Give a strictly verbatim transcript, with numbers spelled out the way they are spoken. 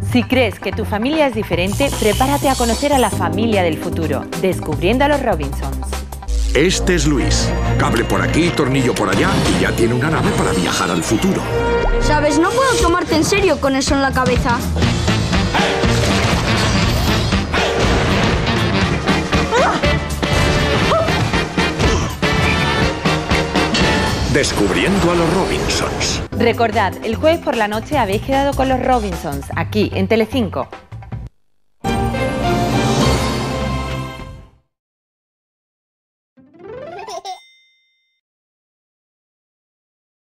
Si crees que tu familia es diferente, prepárate a conocer a la familia del futuro, descubriendo a los Robinsons. Este es Luis. Cable por aquí, tornillo por allá y ya tiene una nave para viajar al futuro. ¿Sabes? No puedo tomarte en serio con eso en la cabeza. Descubriendo a los Robinsons. Recordad, el jueves por la noche habéis quedado con los Robinsons, aquí en Telecinco.